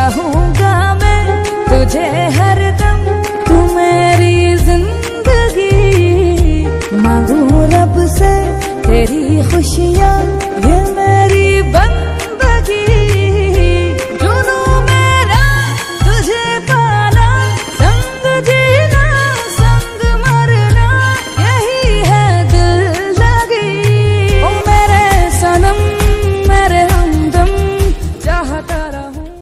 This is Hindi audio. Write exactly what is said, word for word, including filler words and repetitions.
चाहूंगा मैं तुझे हरदम, तू मेरी जिंदगी। मांगू रब से तेरी खुशियाँ